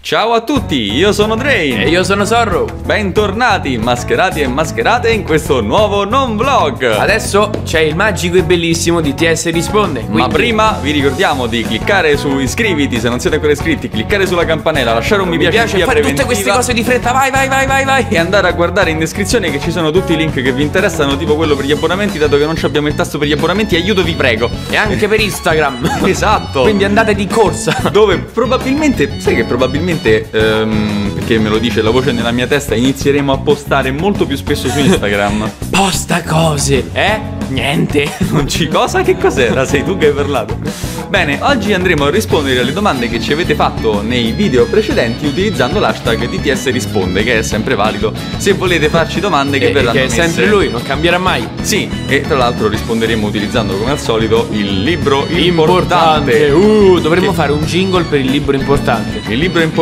Ciao a tutti, io sono Drain e io sono Zorro. Bentornati, mascherati e mascherate in questo nuovo non vlog. Adesso c'è il magico e bellissimo DTS risponde, quindi... Ma prima vi ricordiamo di cliccare su iscriviti se non siete ancora iscritti, cliccare sulla campanella, lasciare un mi piace fare tutte queste cose di fretta, vai. E andare a guardare in descrizione che ci sono tutti i link che vi interessano, tipo quello per gli abbonamenti, dato che non abbiamo il tasto per gli abbonamenti, aiuto vi prego. E anche per Instagram. Esatto. Quindi andate di corsa. Dove probabilmente, sai che probabilmente perché me lo dice la voce nella mia testa, inizieremo a postare molto più spesso su Instagram. Posta cose, niente. Non ci cosa? Che cos'era? Sei tu che hai parlato. Bene, oggi andremo a rispondere alle domande che ci avete fatto nei video precedenti utilizzando l'hashtag DTS risponde, che è sempre valido se volete farci domande che verranno messe. Che è sempre lui, non cambierà mai. Sì, e tra l'altro risponderemo utilizzando come al solito il libro importante. Dovremmo fare un jingle per il libro importante. Il libro importante.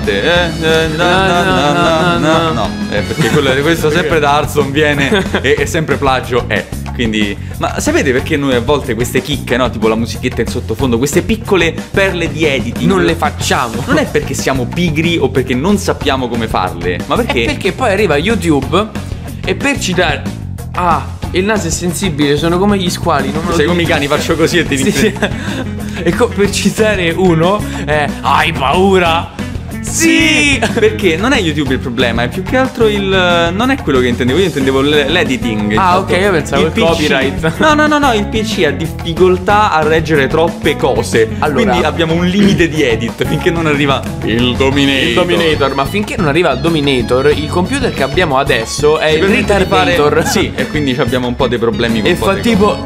No, perché questo sempre da Arzon viene e è sempre plagio. Quindi, ma sapete perché noi a volte queste chicche, no? Tipo la musichetta in sottofondo, queste piccole perle di editing non le facciamo. Non è perché siamo pigri o perché non sappiamo come farle, ma perché? È perché poi arriva YouTube e per citare... il naso è sensibile, sono come gli squali. Non sei come i cani, faccio così e ti sì. E per citare uno, hai paura? Sì! Perché non è YouTube il problema, è più che altro non è quello che intendevo, io intendevo l'editing. Ok, io pensavo il copyright. No, il PC ha difficoltà a reggere troppe cose. Allora, quindi abbiamo un limite di edit finché non arriva il Dominator. Ma finché non arriva il Dominator, il computer che abbiamo adesso è il Retardator. Sì, e quindi abbiamo un po' dei problemi con e fa tipo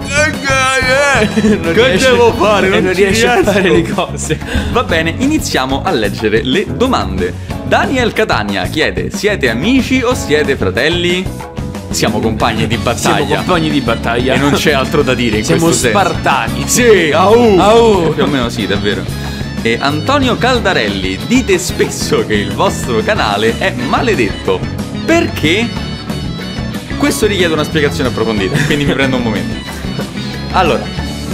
che devo fare? Non riesce a fare le cose. Va bene, iniziamo a leggere le domande. Daniel Catania chiede: siete amici o siete fratelli? Siamo compagni di battaglia. Siamo compagni di battaglia. E non c'è altro da dire in Siamo questo spartani. Sì, più o meno sì, davvero. E Antonio Caldarelli: dite spesso che il vostro canale è maledetto. Perché? Questo richiede una spiegazione approfondita, quindi mi prendo un momento. Allora,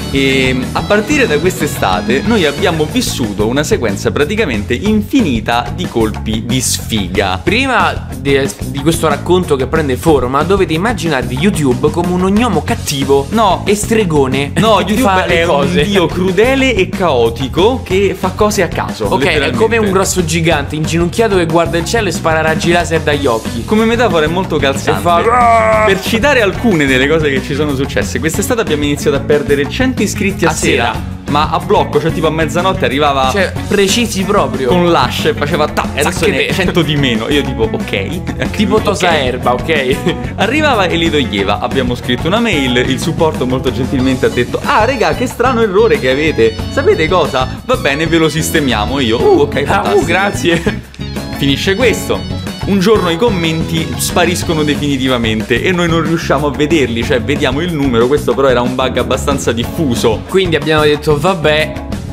a partire da quest'estate noi abbiamo vissuto una sequenza praticamente infinita di colpi di sfiga. Prima di questo racconto che prende forma, dovete immaginarvi YouTube come un ognomo cattivo e stregone. No, YouTube è un dio crudele e caotico che fa cose a caso. Ok, è come un grosso gigante inginocchiato che guarda il cielo e spara raggi laser dagli occhi. Come metafora è molto calzante. Per citare alcune delle cose che ci sono successe, quest'estate abbiamo iniziato a perdere 100 iscritti a sera. Ma a blocco, cioè tipo a mezzanotte arrivava, cioè precisi proprio, con l'hash e faceva e adesso ne 100 di meno. Io tipo ok, tipo tosa erba, ok. Arrivava e li toglieva. Abbiamo scritto una mail, il supporto molto gentilmente ha detto: regà, che strano errore che avete, sapete cosa? Va bene, ve lo sistemiamo. Io ok, fantastico, grazie. Finisce questo. Un giorno i commenti spariscono definitivamente e noi non riusciamo a vederli, cioè vediamo il numero. Questo però era un bug abbastanza diffuso, quindi abbiamo detto vabbè,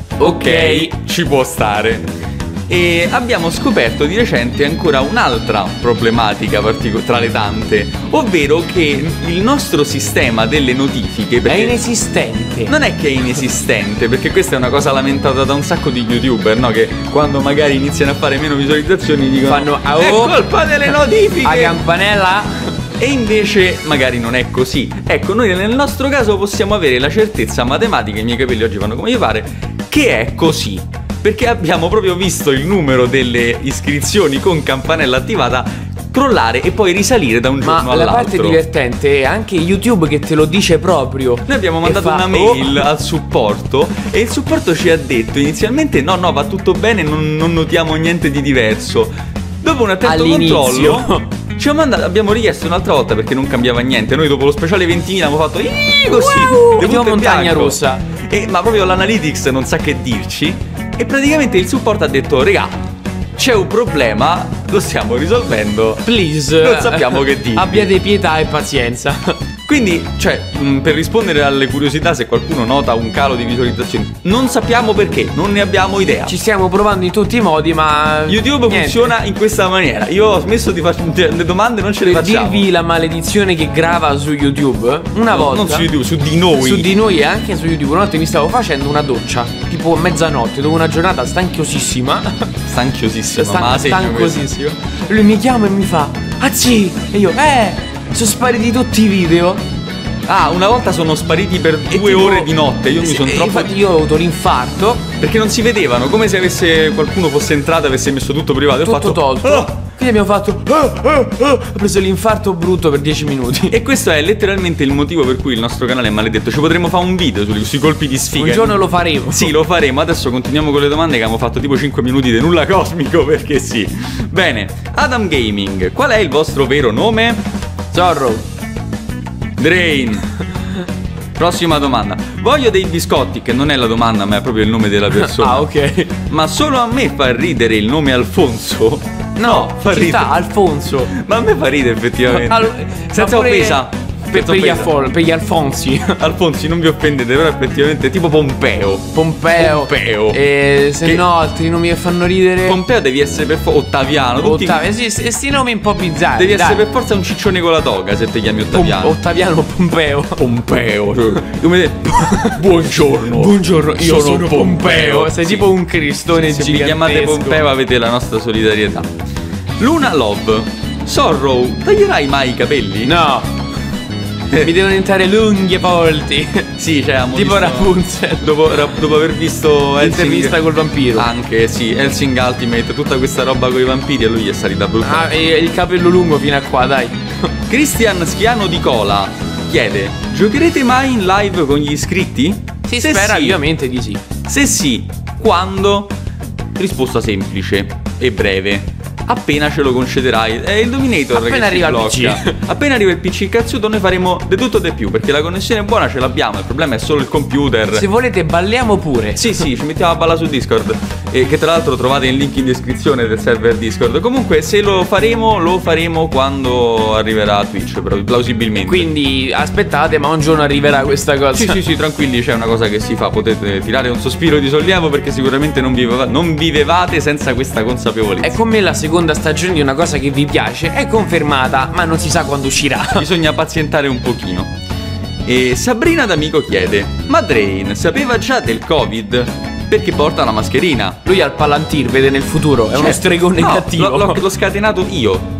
ok, ci può stare. E abbiamo scoperto di recente ancora un'altra problematica tra le tante, ovvero che il nostro sistema delle notifiche è inesistente. Non è che è inesistente, perché questa è una cosa lamentata da un sacco di youtuber, no? Che quando magari iniziano a fare meno visualizzazioni dicono è colpa delle notifiche, a campanella. E invece magari non è così. Ecco, noi nel nostro caso possiamo avere la certezza matematica, i miei capelli oggi vanno come gli pare, che è così, perché abbiamo proprio visto il numero delle iscrizioni con campanella attivata crollare e poi risalire da un giorno all'altro. Ma la parte divertente è anche YouTube che te lo dice proprio. Noi abbiamo mandato una mail al supporto e il supporto ci ha detto inizialmente no, va tutto bene, non notiamo niente di diverso. Dopo un attento controllo abbiamo richiesto un'altra volta perché non cambiava niente. Noi dopo lo speciale 20.000 abbiamo fatto così, tipo montagna russa. Ma proprio l'analytics non sa che dirci. E praticamente il supporto ha detto: regà, c'è un problema, lo stiamo risolvendo, please, non sappiamo che dire. Abbiate pietà e pazienza. Quindi, cioè, per rispondere alle curiosità, se qualcuno nota un calo di visualizzazioni, non sappiamo perché, non ne abbiamo idea. Ci stiamo provando in tutti i modi, ma YouTube funziona in questa maniera. Io ho smesso di fare le domande, non ce le per facciamo. dirvi la maledizione che grava su YouTube, una volta, non su YouTube, su di noi. Su di noi e anche su YouTube. Una notte mi stavo facendo una doccia, tipo mezzanotte, dopo una giornata stanchiosissima. Stancosissima. Lui mi chiama e mi fa: Azzi! E io, sono spariti tutti i video. Ah, una volta sono spariti per 2 ore di notte. Io mi sono troppo. Infatti io ho avuto l'infarto. Perché non si vedevano, come se avesse qualcuno fosse entrato e avesse messo tutto privato. Tutto tolto. Quindi abbiamo fatto ho preso l'infarto brutto per 10 minuti. E questo è letteralmente il motivo per cui il nostro canale è maledetto. Ci potremmo fare un video sui colpi di sfiga. Un giorno lo faremo. Sì, lo faremo. Adesso continuiamo con le domande, che abbiamo fatto tipo 5 minuti di nulla cosmico, perché sì. Bene, Adam Gaming, qual è il vostro vero nome? Zorro. Drain. Prossima domanda. Voglio dei biscotti, che non è la domanda ma è proprio il nome della persona. Ah, ok. Ma solo a me fa ridere il nome Alfonso? No, fa ci ridere. sta Alfonso. Ma a me fa ridere effettivamente. Senza offesa. Per gli Alfonsi. Alfonsi, non vi offendete, però effettivamente è tipo Pompeo. E se no, altri nomi che fanno ridere. Pompeo devi essere per forza Ottaviano. Sì, sti nomi un po' bizzarri. Devi essere per forza un ciccione con la toga se ti chiami Ottaviano. Ottaviano o Pompeo. Come buongiorno. Buongiorno, io sono Pompeo. Sei tipo un cristone se gigantesco. vi chiamate Pompeo avete la nostra solidarietà. Luna Love. Sorrow, taglierai mai i capelli? No. Mi devono diventare lunghi e folti. Sì, cioè tipo Rapunzel. Dopo aver visto l'intervista col vampiro. Anche, sì, Helsing Ultimate, tutta questa roba con i vampiri, a lui è salita brutta. Ah, e il capello lungo fino a qua, dai. Cristian Schiano di Cola chiede: giocherete mai in live con gli iscritti? Si spera ovviamente di sì. Se sì, quando? Risposta semplice e breve: appena ce lo concederai. È il Dominator appena che arriva si blocca. il PC. Appena arriva il PC cazzuto noi faremo di tutto e di più, perché la connessione buona ce l'abbiamo, il problema è solo il computer. Se volete balliamo pure. Sì, ci mettiamo a ballare su Discord, che tra l'altro trovate il link in descrizione del server Discord. Comunque se lo faremo quando arriverà Twitch, plausibilmente. Quindi aspettate, ma un giorno arriverà questa cosa. Sì, tranquilli, c'è una cosa che si fa. Potete tirare un sospiro di sollievo, perché sicuramente non vivevate senza questa consapevolezza. È come la seconda stagione di una cosa che vi piace, è confermata, ma non si sa quando uscirà. Bisogna pazientare un pochino. E Sabrina D'Amico chiede: ma Drain sapeva già del Covid? Perché porta la mascherina? Lui al Palantir vede nel futuro, è uno stregone cattivo. L'ho scatenato io.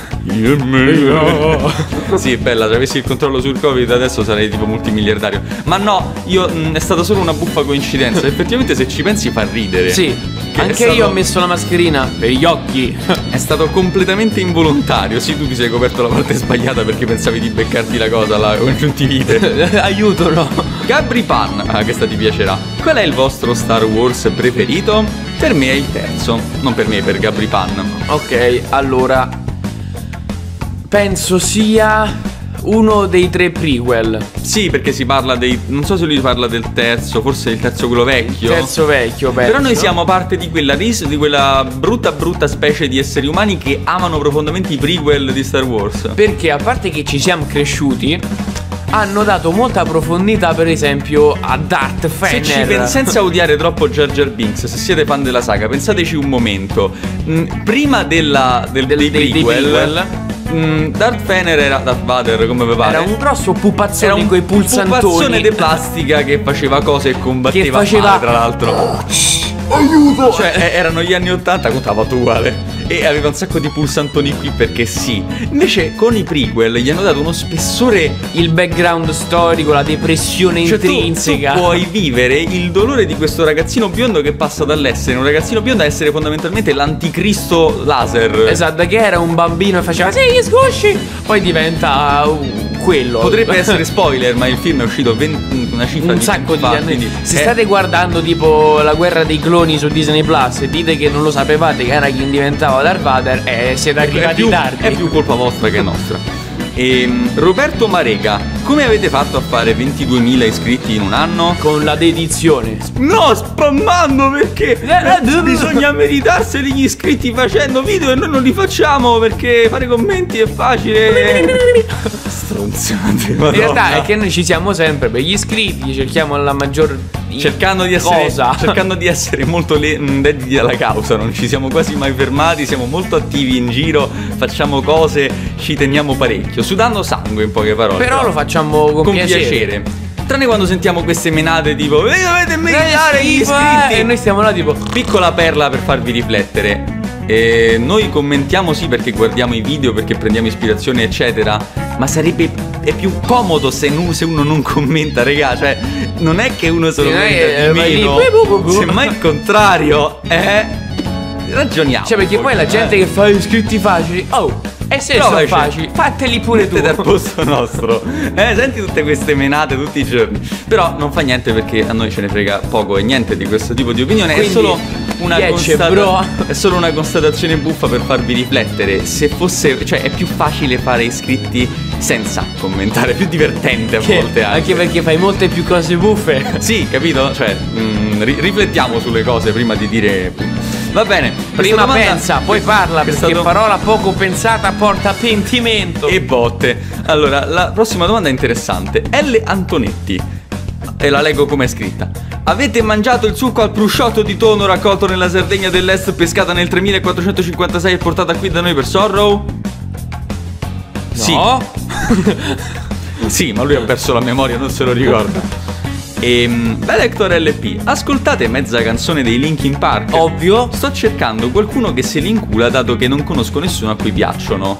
Sì, bella, se avessi il controllo sul Covid adesso sarei tipo multimiliardario. Ma no, è stata solo una buffa coincidenza. Effettivamente se ci pensi fa ridere. Sì. Anche io ho messo la mascherina per gli occhi. È stato completamente involontario. Sì, tu ti sei coperto la parte sbagliata perché pensavi di beccarti la cosa, la congiuntivite. Aiuto, no. Gabri Pan, questa ti piacerà. Qual è il vostro Star Wars preferito? Per me è il terzo. Non per me, per Gabri Pan. Ok, allora penso sia uno dei 3 prequel. Sì, perché si parla non so se lui parla del terzo, forse il terzo quello vecchio. Il terzo vecchio, penso. Però noi siamo parte di quella brutta specie di esseri umani che amano profondamente i prequel di Star Wars. Perché a parte che ci siamo cresciuti, hanno dato molta profondità, per esempio, a Darth Vader. Senza odiare troppo Jar Jar Binks, se siete fan della saga, pensateci un momento. Prima dei prequel, Darth Vader, come vi pare, era un grosso pupazzone con i pulsantoni. Un pupazzone di plastica che faceva cose e combatteva male, tra l'altro. Aiuto! Cioè erano gli anni 80, contava tu uguale. E aveva un sacco di pulsantoni qui perché sì. Invece con i prequel gli hanno dato uno spessore, il background storico, la depressione intrinseca. Tu puoi vivere il dolore di questo ragazzino biondo che passa dall'essere un ragazzino biondo a essere fondamentalmente l'anticristo laser. Esatto, che era un bambino e faceva sì, gli sgusci, poi diventa quello. Potrebbe essere spoiler, ma il film è uscito una cifra un di sacco di anni. Se state guardando tipo La guerra dei cloni su Disney Plus e dite che non lo sapevate che Anakin diventava Darth Vader, siete arrivati tardi. È più colpa vostra che nostra. Roberto Marega, Come avete fatto a fare 22.000 iscritti in un anno? Con la dedizione. No, spammando, perché bisogna meritarseli gli iscritti facendo video e noi non li facciamo perché fare commenti è facile. Stronzate, In realtà è che noi ci siamo sempre per gli iscritti, cerchiamo la maggior cercando di essere molto dediti alla causa. Non ci siamo quasi mai fermati, siamo molto attivi in giro, facciamo cose, ci teniamo parecchio, sudando sangue in poche parole. Però lo facciamo con piacere. Tranne quando sentiamo queste menate tipo dovete meritare gli iscritti e noi stiamo là tipo piccola perla per farvi riflettere. E noi commentiamo sì perché guardiamo i video, perché prendiamo ispirazione eccetera, ma è più comodo se uno non commenta, regà. Cioè non è che uno se lo merita di meno, semmai il contrario. Ragioniamo. Cioè perché poi la gente che fa iscritti facili, e se sono facili, fateli pure tu. Dal posto nostro. Senti tutte queste menate tutti i giorni. Però non fa niente perché a noi ce ne frega poco e niente di questo tipo di opinione. Quindi, è solo una constatazione buffa per farvi riflettere. Se fosse, cioè è più facile fare iscritti senza commentare, è più divertente a volte anche perché fai molte più cose buffe. Sì, capito? Cioè riflettiamo sulle cose prima di dire. Va bene. Prima pensa, poi parla, perché parola poco pensata porta a pentimento. E botte. Allora, la prossima domanda è interessante. L. Antonetti, e la leggo come è scritta. Avete mangiato il succo al prosciutto di tonno raccolto nella Sardegna dell'Est, pescata nel 3456 e portata qui da noi per Sorrow? Sì. No. Sì, ma lui ha perso la memoria, non se lo ricorda. Belector LP, ascoltate mezza canzone dei Linkin Park? Ovvio. Sto cercando qualcuno che se li incula, dato che non conosco nessuno a cui piacciono.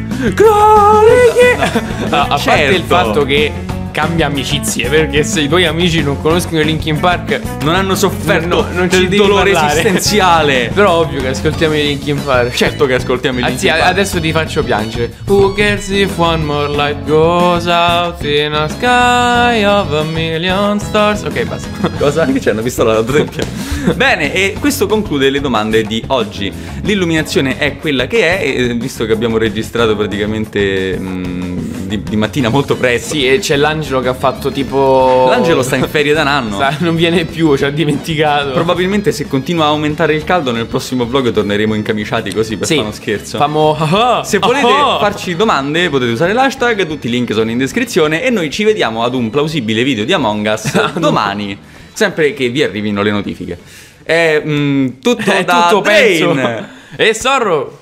A parte il fatto che cambia amicizie, perché se i tuoi amici non conoscono i Linkin Park non hanno sofferto non del dolore esistenziale. Però ovvio che ascoltiamo i Linkin Park. Certo che ascoltiamo i Linkin Park. Adesso ti faccio piangere. Who cares if one more light goes out in a sky of a million stars. Ok, basta. Cosa? Che c'è una pistola da tempio. Bene, e questo conclude le domande di oggi. L'illuminazione è quella che è, e visto che abbiamo registrato praticamente di mattina molto presto. Sì, e c'è l'Angelo che ha fatto tipo... L'Angelo sta in ferie da un anno. Non viene più, ci ha dimenticato. Probabilmente se continua a aumentare il caldo nel prossimo vlog torneremo incamiciati così per fare uno scherzo. Se volete farci domande potete usare l'hashtag, tutti i link sono in descrizione e noi ci vediamo ad un plausibile video di Among Us domani, sempre che vi arrivino le notifiche. È tutto da tutto, Dane penso. E Sorro.